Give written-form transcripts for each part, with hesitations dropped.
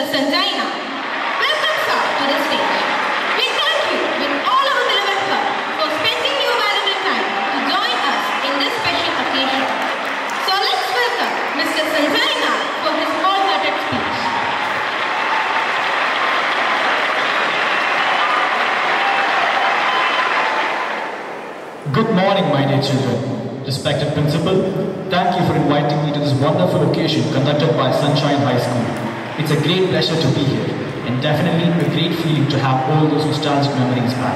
sDay. Welcome, sir, to the stage. We thank you with all our beloved heart for spending your valuable time to join us in this special occasion. So let's welcome Mr. sDay for his all-hearted speech. Good morning, my dear children. Respected principal, thank you for inviting me to this wonderful occasion conducted by Sunshine High School. It's a great pleasure to be here and definitely a great feeling to have all those nostalgic memories back.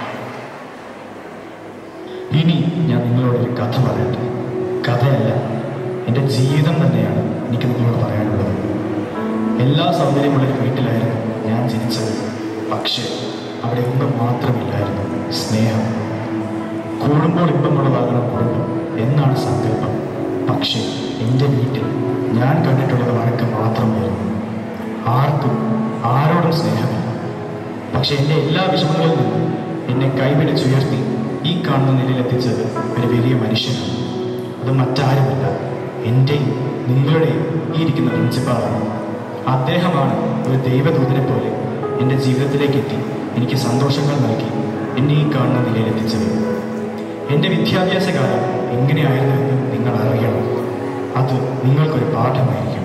ഇനി ഞാൻ നിങ്ങളോടൊരു കഥ പറയട്ടെ. കഥയല്ല, എൻ്റെ ജീവിതം തന്നെയാണ് എനിക്ക് നിങ്ങളോട് പറയാനുള്ളത്. എല്ലാ സൗകര്യമുള്ളൊരു വീട്ടിലായിരുന്നു ഞാൻ ജനിച്ചത്. പക്ഷേ അവിടെ ഒന്നും മാത്രമില്ലായിരുന്നു, സ്നേഹം. കൂടുമ്പോൾ ഇമ്പമുള്ളതാകണം കുടുംബം എന്നാണ് സങ്കല്പം. പക്ഷേ എൻ്റെ വീട്ടിൽ ഞാൻ കണ്ടിട്ടുള്ളത് വഴക്ക് മാത്രമായിരുന്നു. ആർക്കും ആരോടും സ്നേഹമില്ല. പക്ഷെ എൻ്റെ എല്ലാ വിഷമങ്ങളിൽ നിന്നും എന്നെ കൈപിടിച്ചുയർത്തി ഈ കാണുന്ന നിലയിലെത്തിച്ചത് ഒരു വലിയ മനുഷ്യനാണ്. അത് മറ്റാരുമല്ല, എൻ്റെയും നിങ്ങളുടെയും ഈ ഇരിക്കുന്ന പ്രിൻസിപ്പാളാണ്. അദ്ദേഹമാണ് ഒരു ദൈവദൂതനെ പോലെ എൻ്റെ ജീവിതത്തിലേക്ക് എത്തി എനിക്ക് സന്തോഷങ്ങൾ നൽകി എന്നെ ഈ കാണുന്ന നിലയിലെത്തിച്ചത്. എൻ്റെ വിദ്യാഭ്യാസ കാലം എങ്ങനെയായിരുന്നു എന്ന് നിങ്ങൾ അറിയണം. അത് നിങ്ങൾക്കൊരു പാഠമായിരിക്കും.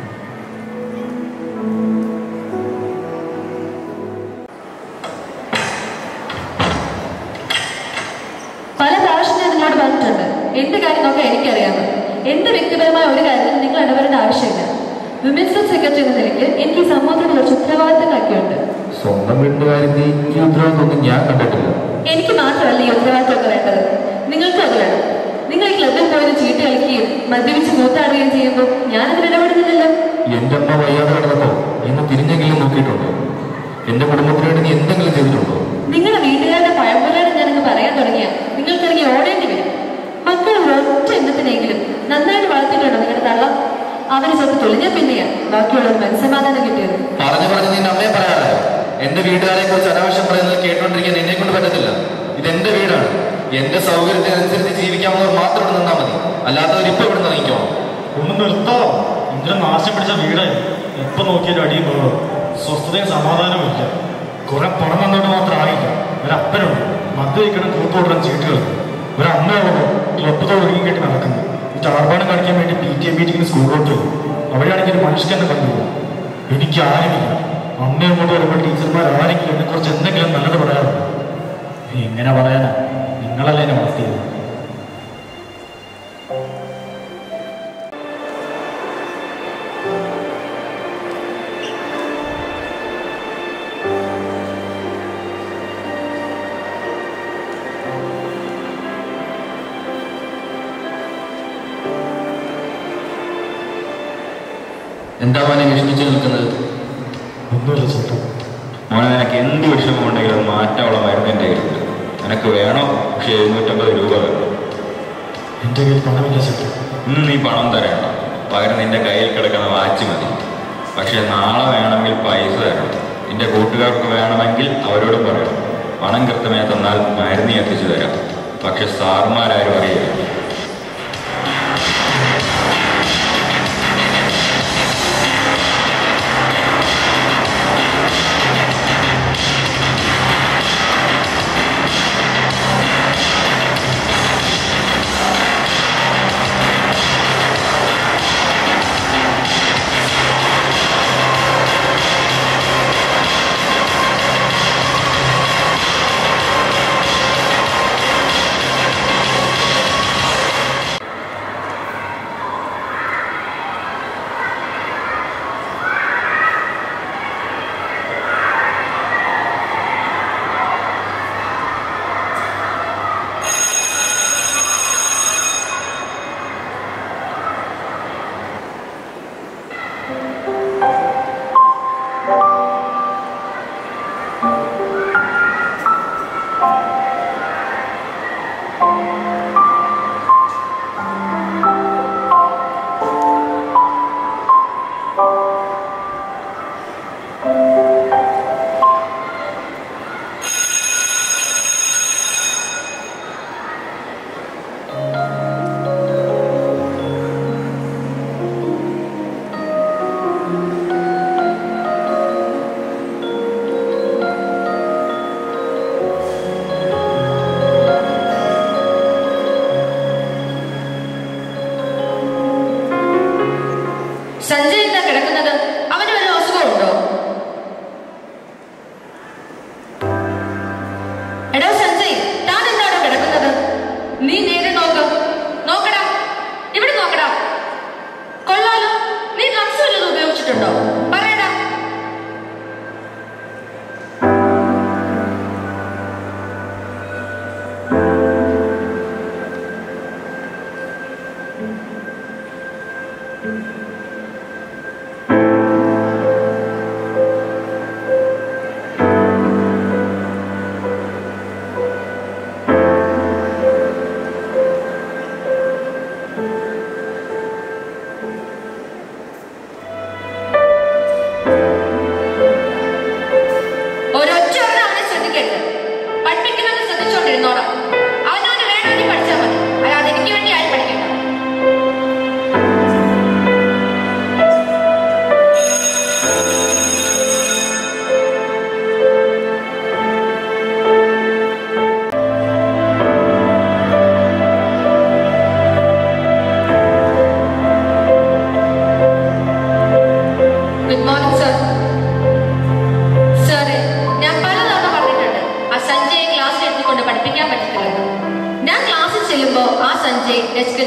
പല പ്രാവശ്യം ഞാൻ നിങ്ങളോട് പറഞ്ഞിട്ടുണ്ട്, എന്റെ കാര്യം നോക്കാൻ എനിക്കറിയാമോ. എന്റെ വ്യക്തിപരമായ ഒരു കാര്യത്തിൽ നിങ്ങൾ ഇടപെടേണ്ട ആവശ്യമില്ല. വിമൻസ് സെക്രട്ടറി എന്ന നിലയ്ക്ക് എനിക്ക് ഈ സമൂഹത്തിന് കുറച്ച് ഉത്തരവാദിത്തങ്ങളൊക്കെ ഉണ്ട്. സ്വന്തം വീടിന്റെ കാര്യത്തിൽ ഈ ഉത്തരവാദിത്തമൊന്നും ഞാൻ കണ്ടിട്ടില്ല. എനിക്ക് മാത്രമല്ല ഈ ഉത്തരവാദിത്തമൊക്കെ വേണ്ടത്, നിങ്ങൾക്കും അത് വേണം. നിങ്ങൾ ഈ ക്ലബിൽ പോയത് ചീട്ട് കളിക്കുകയും മദ്യപിച്ച് മൂത്താടുകയും ചെയ്യുമ്പോൾ ഞാനതിൽ ഇടപെടുന്നില്ലല്ലോ. എന്റെ അമ്മ വയ്യാതെ കിടന്നപ്പോ ഇന്ന് തിരിഞ്ഞെങ്കിലും നോക്കിയിട്ടുണ്ടോ? എന്റെ കുടുംബത്തിനായിട്ട് നീ എന്തെങ്കിലും ചെയ്തിട്ടുണ്ടോ? നിങ്ങളുടെ വീട്ടുകാരുടെ പഴമ്പുകളാണ് ഞാനങ്ങ് പറയാൻ തുടങ്ങിയ നിങ്ങൾക്കിറങ്ങി ഓടേണ്ടി വരും. മക്കൾ ഒറ്റ എണ്ണത്തിനെങ്കിലും നന്നായിട്ട് വളർത്തിയിട്ടുണ്ടോ നിങ്ങളുടെ തള്ള? അവര് സ്വത്ത് തൊളിഞ്ഞ പിന്നെയാ ബാക്കിയുള്ളവർ മനസ്സമാധാനം കിട്ടിയത്. പറഞ്ഞു നീ അമ്മയെ പറയാതെ എന്റെ വീട്ടുകാരെ കുറിച്ച് അനാവശ്യം പറയുന്നത് കേട്ടോണ്ടിരിക്കാൻ എന്നെ കൊണ്ട് പറ്റത്തില്ല. ഇതെന്റെ വീടാണ്. എന്റെ സൗകര്യത്തിനനുസരിച്ച് ജീവിക്കാവുന്നവർ മാത്രം ഇവിടെ നിന്നാൽ മതി, അല്ലാത്തവർ ഇപ്പൊ ഇവിടെ നയിക്കോ. ഒന്ന് നിർത്താം. ഇങ്ങനെ നാശം പിടിച്ച വീടായി എപ്പൊ നോക്കിയാലും അടിയും പോകോ. സ്വസ്ഥതയും സമാധാനവും ഇല്ല. കുറെ പണം വന്നോട്ട് മാത്രം ആയില്ല. ഒരപ്പനുണ്ട്, മദ്യവയ്ക്കണം, കൂത്തോടണം, ചീട്ടുകൾ. ഒരമ്മയുള്ളതോ ക്ലബ്ബ് തൊഴിൽ കെട്ടി നടക്കുന്നു. ചാർപ്പാടം കാണിക്കാൻ വേണ്ടി PTA മീറ്റിങ്ങിന് സ്കൂളിലോട്ട് വരും. അവിടെയാണെങ്കിൽ ഒരു മനുഷ്യനെ കണ്ടുപോകും. എനിക്ക് ആരുമില്ല. അമ്മ അങ്ങോട്ട് വരുമ്പോൾ ടീച്ചർമാർ ആരെങ്കിലും എന്നെ കുറിച്ച് എന്തെങ്കിലും നല്ലത് പറയാറുണ്ട്. എങ്ങനെ പറയാനാ? നിങ്ങളല്ലേ എന്നെ വളർത്തിയത്. എന്താ മോനെ വിഷമിച്ച് നിൽക്കുന്നത്? ഒന്നുമില്ല ചേട്ടാ. മോനെ, നിനക്ക് എന്ത് വിഷമമുണ്ടെങ്കിലും അത് മാറ്റാനുള്ള മരുന്ന് എൻ്റെ കയ്യിലുണ്ട്. നിനക്ക് വേണോ? പക്ഷെ 750 രൂപ വേണം. എൻ്റെ കയ്യിൽ പണമില്ല ചേട്ടാ. ഇന്ന് നീ പണം തരണ്ട, പകരം നിന്റെ കയ്യിൽ കിടക്കുന്ന വാച്ച് മതി. പക്ഷെ നാളെ വേണമെങ്കിൽ പൈസ തരണം. നിന്റെ കൂട്ടുകാർക്ക് വേണമെങ്കിൽ അവരോടും പറയണം. പണം കൃത്യമായി തന്നാൽ മരുന്ന് എത്തിച്ചു തരാം. പക്ഷെ സാറുമാരാരും അറിയില്ല.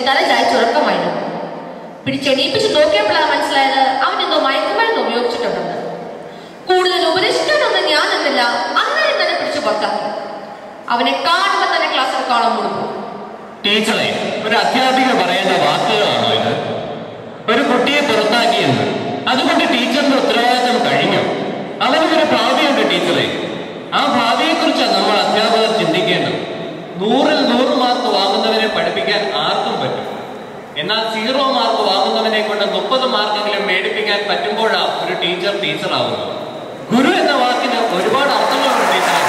തല ചായച്ചുറക്കമായിരുന്നു. പിടിച്ചെണീപ്പിച്ച് നോക്കിയപ്പോഴാണ് മനസ്സിലായത് അവനെന്തോ മയക്കുമരുന്ന് ഉപയോഗിച്ചിട്ടുണ്ടെന്ന്. കൂടുതൽ ഉപദേശിക്കാനൊന്നും ഞാനെന്നില്ല, അന്നേരം തന്നെ പിടിച്ചു പുറത്താക്കി. അവനെ കാണുമ്പോൾ തന്നെ ക്ലാസ് എടുക്കാളം കൊടുക്കും. ടീച്ചറെ, ഒരു അധ്യാപിക പറയേണ്ട വാക്കുകളാണോ ഇത്? ഒരു കുട്ടിയെ പുറത്താക്കിയെന്ന് അതുകൊണ്ട് ടീച്ചറിന്റെ ഉത്തരവാദിത്തം കഴിഞ്ഞു? അവനൊരു ഭാവിയുണ്ട് ടീച്ചറെ. ആ ഭാവിയെക്കുറിച്ചാണ് നമ്മൾ അധ്യാപകർ ചിന്തിക്കേണ്ടത്. 100-ൽ 100 മാർക്ക് വാങ്ങുന്നവനെ പഠിപ്പിക്കാൻ ആർക്കും പറ്റും. എന്നാൽ 0 മാർക്ക് വാങ്ങുന്നവനെ കൊണ്ട് 30 മാർക്കെങ്കിലും മേടിപ്പിക്കാൻ പറ്റുമ്പോഴാണ് ഒരു ടീച്ചർ ടീച്ചറാവുന്നത്. ഗുരു എന്ന വാക്കിന് ഒരുപാട് അർത്ഥങ്ങളുണ്ട് ടീച്ചറെ.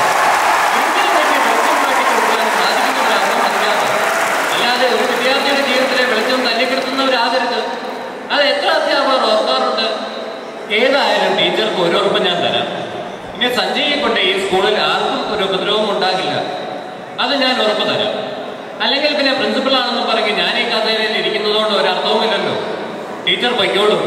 അല്ലാതെ ഒരു വിദ്യാർത്ഥിയുടെ ജീവിതത്തിലെ വെളിച്ചം തല്ലിക്കെടുത്തുന്നവരാകരുത്. അത് എത്ര അധ്യാപകർ ഓർക്കാറുണ്ട്. ഏതായാലും ടീച്ചർക്ക് ഒരു ഉറപ്പ് ഞാൻ തരാം. ഇനി സഞ്ജയെ കൊണ്ട് ഈ സ്കൂളിൽ ആർക്കും ഒരു ഉപദ്രവവും ഉണ്ടാകില്ല. അത് ഞാൻ ഉറപ്പ് തരാം. അല്ലെങ്കിൽ പിന്നെ പ്രിൻസിപ്പളാണെന്ന് പറഞ്ഞ് ഞാൻ ഈ കഥയിൽ ഇരിക്കുന്നതുകൊണ്ട് ഒരർത്ഥവുമില്ലല്ലോ. ടീച്ചർ പൊയ്ക്കോളൂ.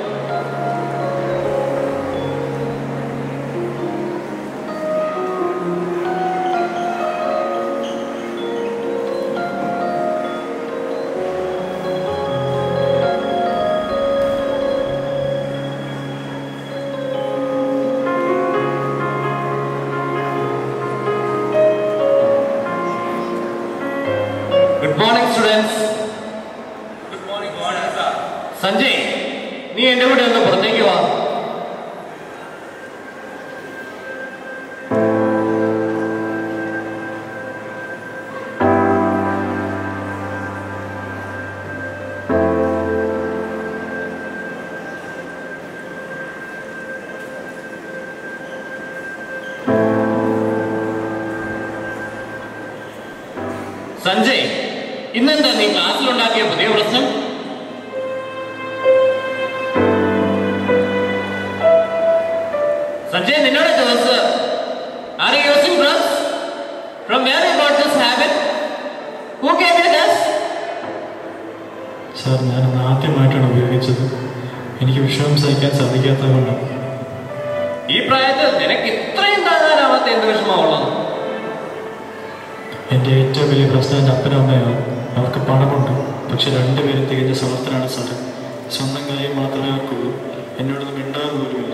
സഞ്ജയ്, നീ എന്റെ കൂടെ ഒന്ന് പുറത്തേക്ക് വാ. സഞ്ജയ്, ഇന്നെന്താ നീ ക്ലാസ്സിലുണ്ടാക്കിയ പുതിയ പ്രശ്നം? സഞ്ജയ്, നിന്നോട് ചോദിച്ചത്, are you using drugs? From where you got this habit? Who gave you this? Sir, ഞാനന്ന് ആദ്യമായിട്ടാണ് ഉപയോഗിച്ചത്. എനിക്ക് വിഷമം സഹിക്കാൻ സാധിക്കാത്തതുകൊണ്ട്. ഈ പ്രായത്തിൽ നിനക്ക് ഇത്രയും താങ്ങാനാവാത്ത എന്ത് വിഷമമുള്ളത്? എൻ്റെ ഏറ്റവും വലിയ പ്രശ്നം എൻ്റെ അപ്പനും അമ്മയാണ്. അവർക്ക് പണമുണ്ട്, പക്ഷെ രണ്ടുപേരും തികഞ്ഞ സമർത്ഥനാണ് സാറ്. സ്വന്തം കാര്യം മാത്രമേ അവർക്കുള്ളൂ. എന്നോടൊന്നും മിണ്ടാതെ പോലുമില്ല.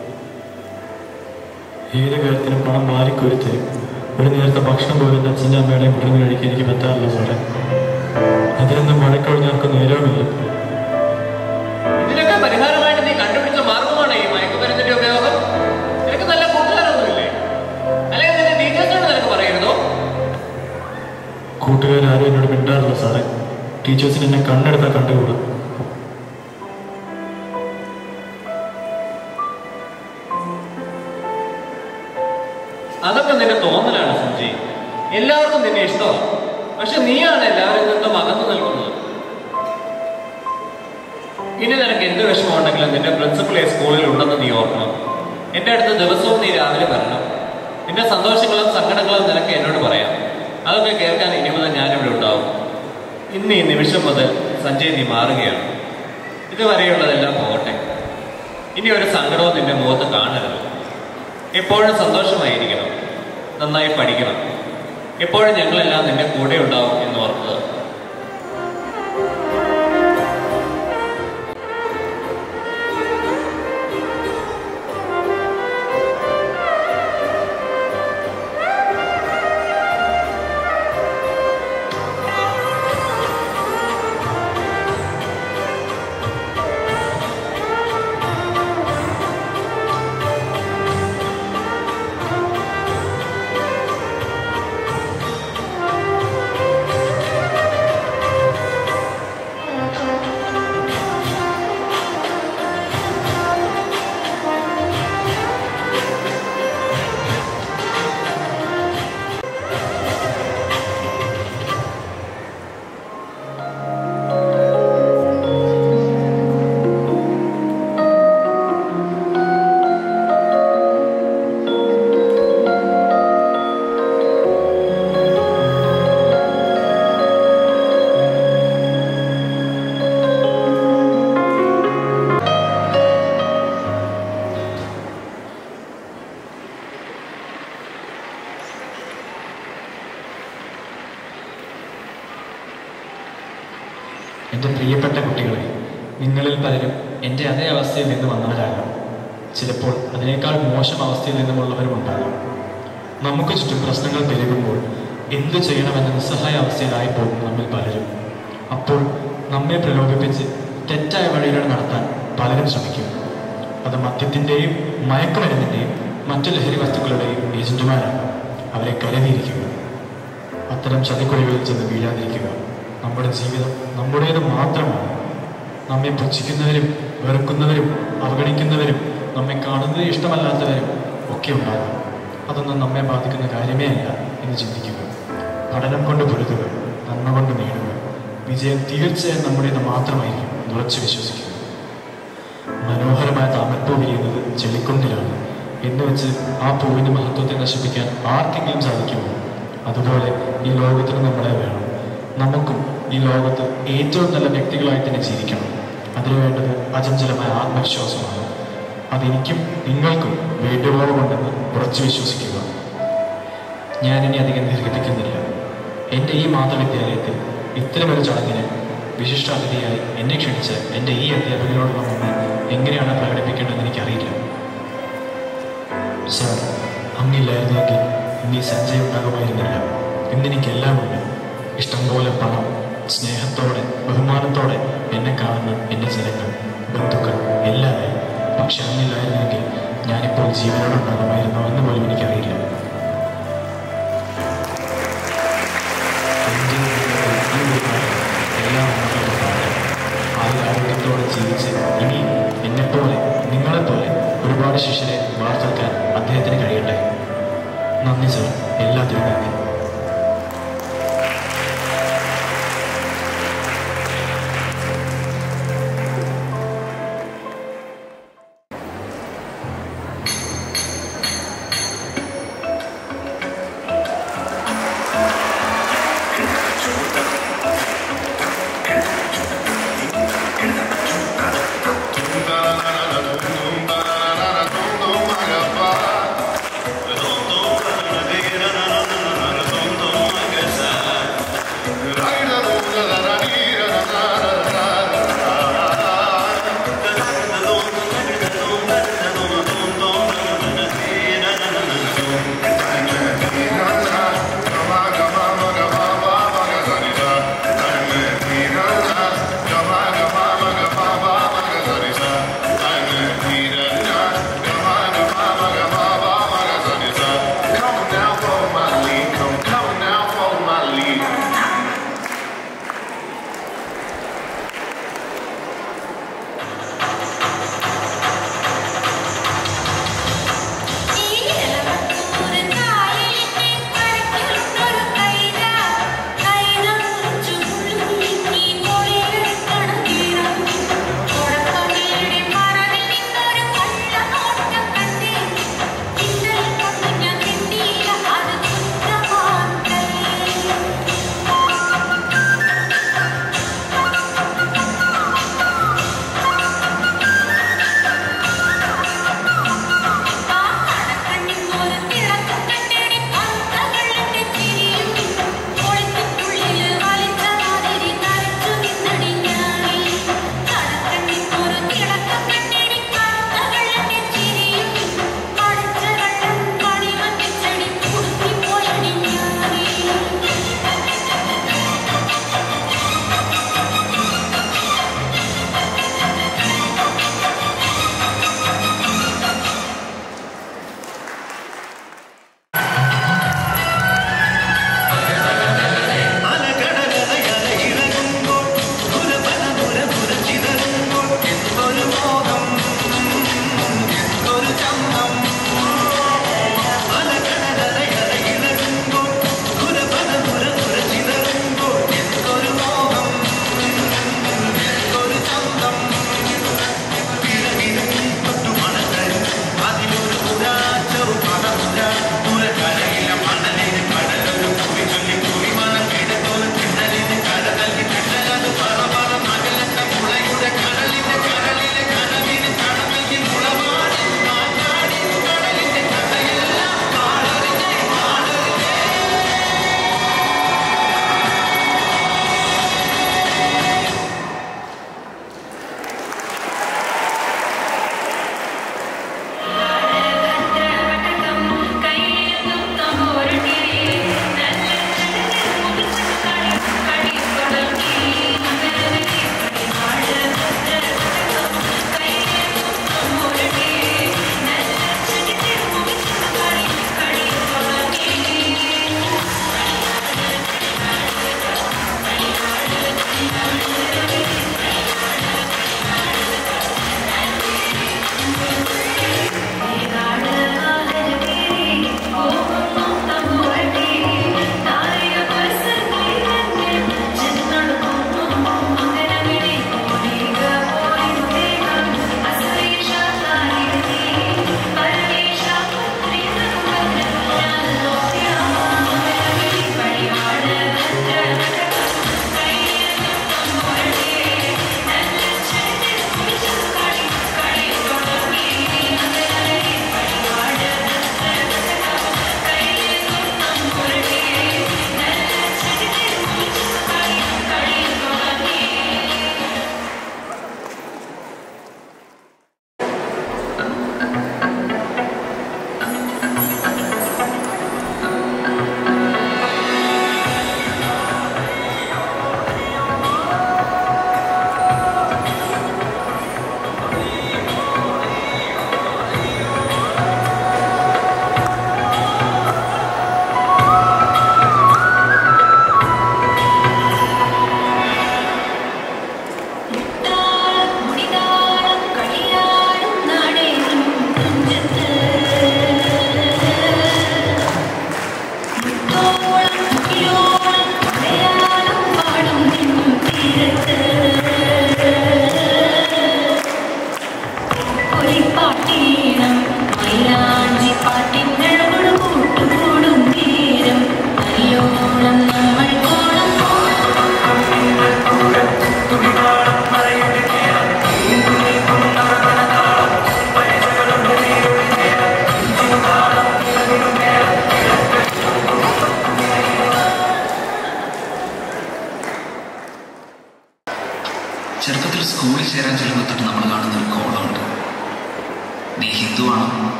ഏത് കാര്യത്തിനും പണം വാരിക്കൊരുത്തരും. ഒരു നേരത്തെ ഭക്ഷണം പോലും എൻ്റെ അച്ഛൻ്റെ അമ്മയുടെയും കുടുംബം കഴിക്കാൻ എനിക്ക് പറ്റാറില്ല സാറേ. അതിനൊന്നും മഴക്കൊഴിഞ്ഞവർക്ക് നേരവുമില്ല. ഇതിനൊക്കെ പരിഹാരമായിട്ട് നീ കണ്ടുപിടിച്ച മാർഗമാണ് ഈ മയക്കുമരുന്നിന്റെ ഉപയോഗം. നിനക്ക് നല്ല കൂട്ടുകാരൊന്നുമില്ലേ? അല്ലെങ്കിൽ നിന്റെ ടീച്ചേഴ്സിനോട് നിനക്ക് പറയരുതോ? കൂട്ടുകാരും എന്നോട് മിണ്ടാറില്ല സാറേ. ടീച്ചേഴ്സിന് എന്നെ കണ്ണെടുത്താൽ കണ്ടുകൂടാ. അതൊക്കെ നിന്റെ തോന്നലാണ് സഞ്ജയ്. എല്ലാവർക്കും നിന്നെ ഇഷ്ടമാണ്, പക്ഷെ നീയാണ് എല്ലാവരിൽ നിന്നും അകന്നു നിൽക്കുന്നത്. ഇനി നിനക്ക് എന്ത് വിഷമമുണ്ടെങ്കിലും നിന്റെ പ്രിൻസിപ്പൾ ഈ സ്കൂളിൽ ഉണ്ടെന്ന് നീ ഓർക്കണം. എൻ്റെ അടുത്ത് ദിവസവും നീ രാവിലെ വരണം. നിന്റെ സന്തോഷങ്ങളും സങ്കടങ്ങളും നിനക്ക് എന്നോട് പറയാം. അതൊക്കെ കേൾക്കാൻ ഇനി മുതൽ ഞാനിവിടെ ഉണ്ടാവും. ഇന്ന് ഈ നിമിഷം മുതൽ സഞ്ജയ് നീ മാറുകയാണ്. ഇതുവരെയുള്ളതെല്ലാം പോകട്ടെ. ഇനി ഒരു സങ്കടവും നിന്റെ മുഖത്ത് കാണരുത്. എപ്പോഴും സന്തോഷമായിരിക്കണം, നന്നായി പഠിക്കണം. എപ്പോഴും ഞങ്ങളെല്ലാം നിന്റെ കൂടെ ഉണ്ടാവും എന്ന് ഓർക്കുക. എൻ്റെ പ്രിയപ്പെട്ട കുട്ടികളെ, നിങ്ങളിൽ പലരും എൻ്റെ അതേ അവസ്ഥയിൽ നിന്ന് വന്നവരാകാം. ചിലപ്പോൾ അതിനേക്കാൾ മോശം അവസ്ഥയിൽ നിന്നുമുള്ളവരുമുണ്ടാകാം. നമുക്ക് ചുറ്റും പ്രശ്നങ്ങൾ പെരുകുമ്പോൾ എന്തു ചെയ്യണമെന്ന നിസ്സഹായ അവസ്ഥയിലായി പോകും നമ്മിൽ പലരും. അപ്പോൾ നമ്മെ പ്രലോഭിപ്പിച്ച് തെറ്റായ വഴിയിലൂടെ നടത്താൻ പലരും ശ്രമിക്കും. അത് മദ്യത്തിൻ്റെയും മയക്കുമരുന്നിൻ്റെയും മറ്റു ലഹരി വസ്തുക്കളുടെയും ഏജന്റുമാരാണ്. അവരെ കരുതിയിരിക്കുക. അത്തരം ചതിക്കുഴികളിൽ ചെന്ന് വീഴാതിരിക്കുക. നമ്മുടെ ജീവിതം നമ്മുടേത് മാത്രമാണ്. നമ്മെ പുച്ഛിക്കുന്നവരും വെറുക്കുന്നവരും അവഗണിക്കുന്നവരും നമ്മെ കാണുന്നത് ഇഷ്ടമല്ലാത്തവരും ഒക്കെ ഉണ്ടാകും. അതൊന്നും നമ്മെ ബാധിക്കുന്ന കാര്യമേ അല്ല എന്ന് ചിന്തിക്കുക. പഠനം കൊണ്ട് പൊരുതുക, നന്മ കൊണ്ട് നേടുക. വിജയം തീർച്ചയായും നമ്മുടേത് മാത്രമായിരിക്കും. ഉറച്ചു വിശ്വസിക്കുക. മനോഹരമായ താമരപ്പൂ വിരിയുന്നത് ചെളിക്കൊണ്ടിലാണ് എന്ന് വെച്ച് ആ പൂവിൻ്റെ മഹത്വത്തെ നശിപ്പിക്കാൻ ആർക്കെങ്കിലും സാധിക്കുമോ? അതുപോലെ ഈ ലോകത്തിന് നമ്മളെ വേണം. നമുക്കും ഈ ലോകത്ത് ഏറ്റവും നല്ല വ്യക്തികളായി തന്നെ ജീവിക്കണം. അതിനു വേണ്ടത് അചഞ്ചലമായ ആത്മവിശ്വാസമാണ്. അതെനിക്കും നിങ്ങൾക്കും വേണ്ടുവോളമുണ്ടെന്ന് ഉറച്ചു വിശ്വസിക്കുക. ഞാനിനി അധികം ദീർഘിപ്പിക്കുന്നില്ല. എൻ്റെ ഈ മാതൃവിദ്യാലയത്തിൽ ഇത്തരമൊരു ചടങ്ങിന് വിശിഷ്ടാതിഥിയായി എന്നെ ക്ഷണിച്ച് എൻ്റെ ഈ അധ്യാപകരോടുള്ള നന്ദി എങ്ങനെയാണ് പ്രകടിപ്പിക്കേണ്ടതെന്ന് എനിക്കറിയില്ല. സാർ, അങ്ങില്ലായിരുന്നെങ്കിൽ ഇന്ന് ഈ സഞ്ജയ് ഉണ്ടാകുമായിരുന്നില്ല. ഇന്നെനിക്കെല്ലാം ഉണ്ട്. ഇഷ്ടംപോലെ പണം, സ്നേഹത്തോടെ ബഹുമാനത്തോടെ എന്നെ കാണുന്ന എൻ്റെ ജനങ്ങൾ, ബന്ധുക്കൾ എല്ലാവരും. പക്ഷെ അങ്ങില്ലായിരുന്നെങ്കിൽ ഞാനിപ്പോൾ ജീവനോടുണ്ടാകുമായിരുന്നോ എന്ന് പോലും എനിക്കറിയില്ല. എല്ലാം ആരോഗ്യത്തോടെ ജീവിച്ച് ഇനിയും എന്നെപ്പോലെ നിങ്ങളെപ്പോലെ ഒരുപാട് ശിഷ്യരെ വാർത്തെടുക്കാൻ അദ്ദേഹത്തിന് കഴിയട്ടെ. നന്ദി സർ, എല്ലാത്തിനും നന്ദി.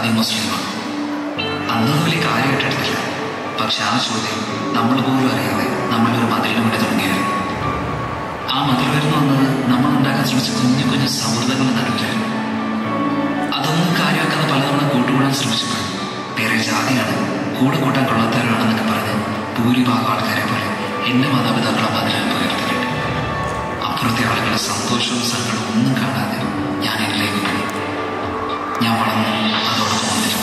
അത് മുസ്ലിമാണ്. അന്നൊന്നും വലിയ കാര്യമായിട്ടെടുത്തില്ല. പക്ഷെ ആ ചോദ്യം നമ്മൾ പോലും അറിയാതെ നമ്മളൊരു മതിലിന് വേണ്ടി തുടങ്ങിയായിരുന്നു. ആ മതിൽ വരുന്നു വന്നത് നമ്മൾ ഉണ്ടാക്കാൻ ശ്രമിച്ച കുഞ്ഞു കുഞ്ഞു സൗഹൃദങ്ങളുടെ നടുവിലായിരുന്നു. അതൊന്നും കാര്യമാക്കാതെ പലതവണ കൂട്ടുകൂടാൻ ശ്രമിച്ചപ്പോൾ വേറെ ജാതിയാണ്, കൂടെ കൂട്ടാൻ കൊള്ളാത്തവരാണെന്നൊക്കെ പറഞ്ഞ് ഭൂരിഭാഗം ആൾക്കാരെ പോലെ എൻ്റെ മാതാപിതാക്കളെ മതിലിൽ ഉയർത്തിക്കിട്ടി. അപ്പുറത്തെ ആളുകളുടെ സന്തോഷവും സങ്കടവും ഒന്നും കാണാതെ ഞാൻ ഇതിലേക്ക് പോയി. ഞാൻ വളർന്നു അതോടൊപ്പം വന്നിരുന്നു.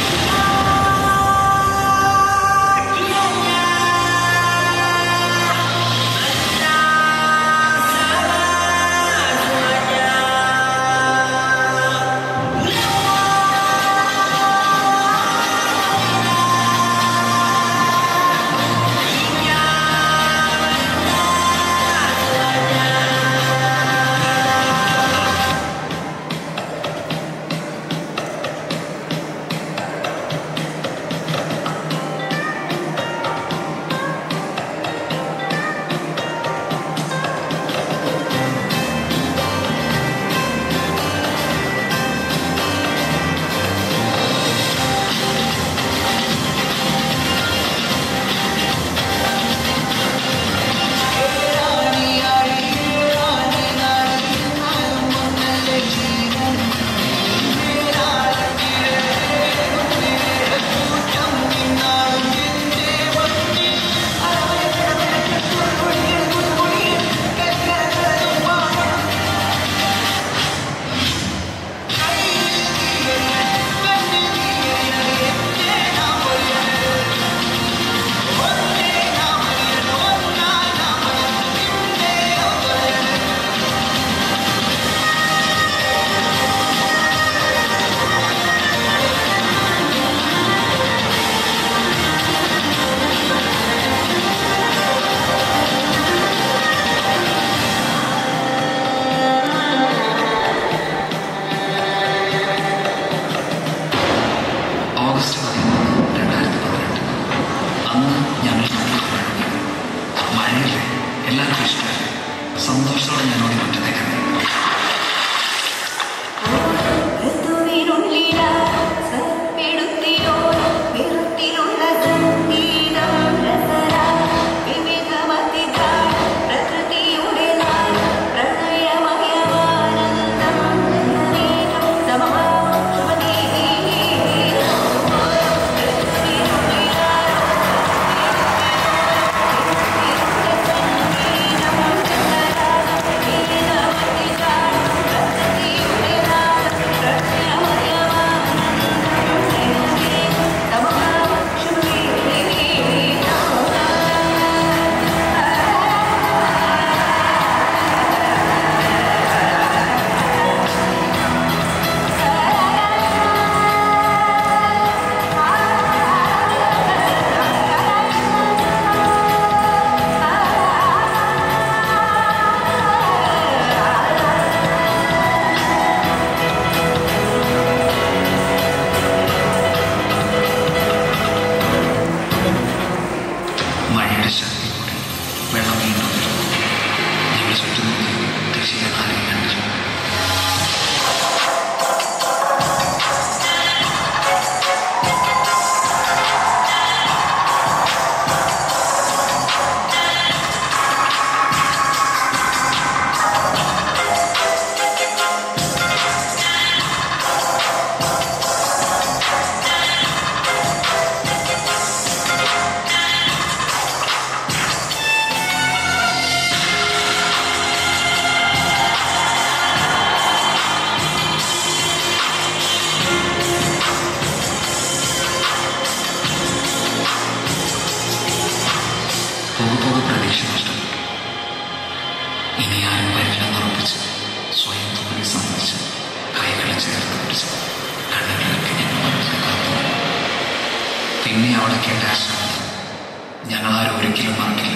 സന്തോഷത്തോടെ ഞാനോട് മുറ്റത്തേക്ക് പിന്നെ അവിടെ കേട്ട ഞങ്ങളാരും ഒരിക്കലും മറക്കില്ല.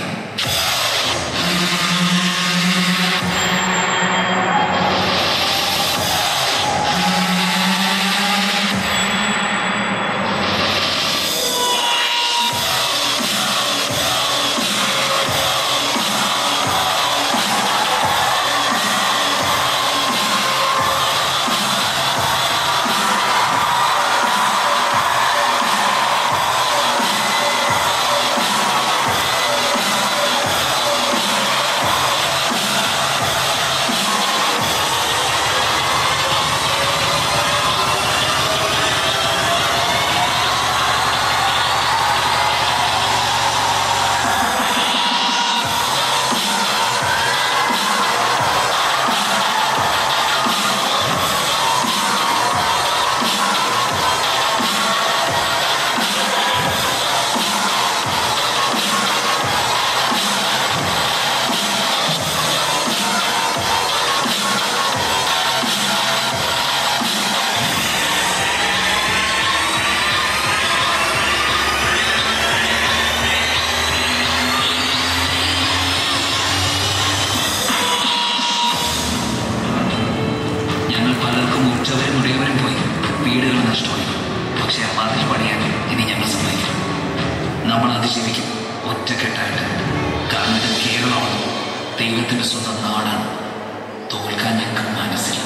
പക്ഷെ ആ മതിൽ പണിയാൻ ഇനി ഞങ്ങൾ സമ്മതിക്കും. നമ്മൾ അതിജീവിക്കും ഒറ്റക്കെട്ടായിട്ട്. കാരണം ഇത് കേരളമാണ്, ദൈവത്തിന്റെ സ്വന്തം നാടാണ്. തോൽക്കാൻ ഞങ്ങൾക്ക് മനസ്സില്ല.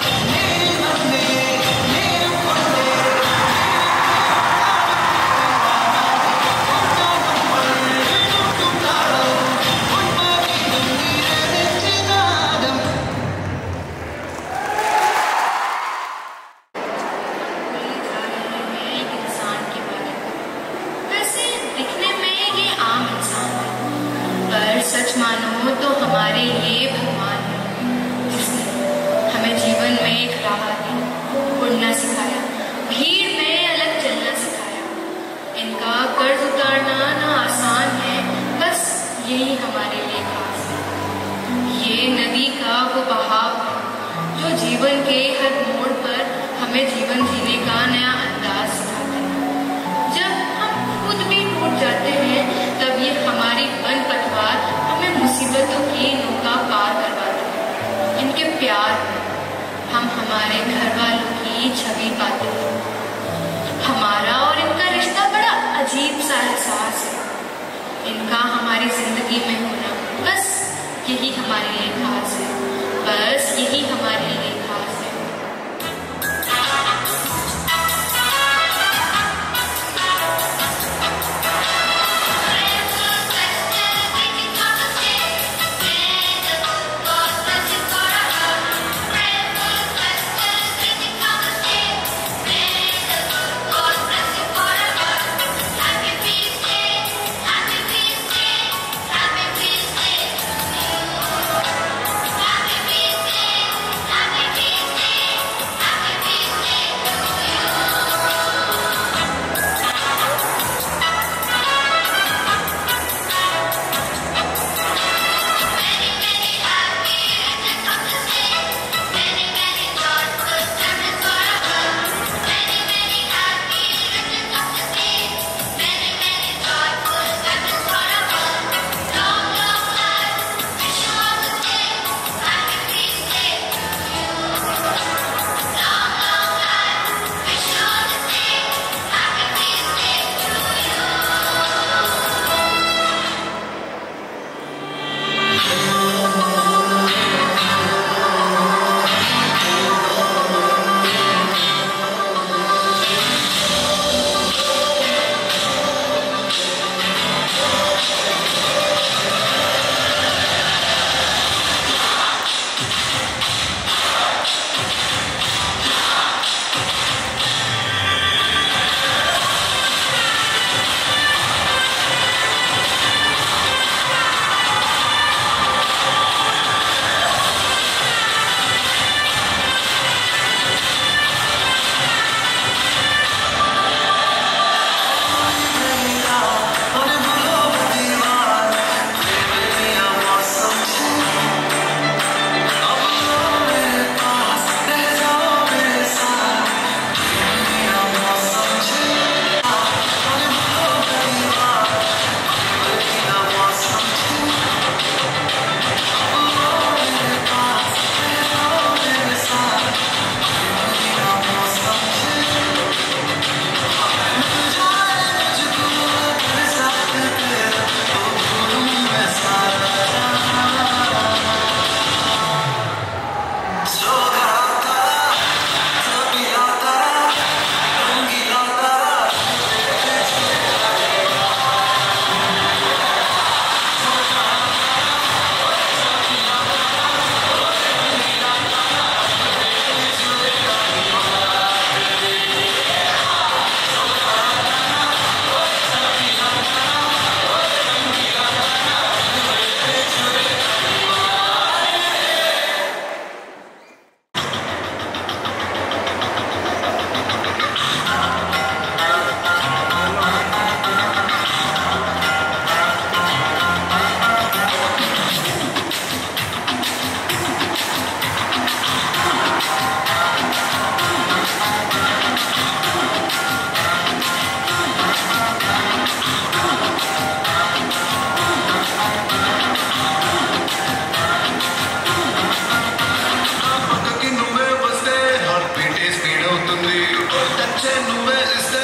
सच मानो तो हमारे ये भगवान है जिसने हमें जीवन में एक राह दी, उड़ना सिखाया, भीड़ में अलग चलना सिखाया। इनका कर्ज उतारना ना आसान है, बस यही हमारे लिए खास है। ये नदी का वो बहाव है जो जीवन के हर मोड़ पर हमें जीवन जीने का नया अंदाज सिखाता है। जब हम खुद भी टूट जाते हैं तब ये हमारी वन पतवार हमें मुसीबतों की नौका पार करवाते हैं। इनके प्यार में हम हमारे घर वालों की छवि पाते हैं। हमारा और इनका रिश्ता बड़ा अजीब सा एहसास है। इनका हमारी जिंदगी में होना बस यही हमारे लिए खास है, बस यही हमारे लिए खास है। నువ్వే ఇస్తే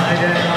നായകൻ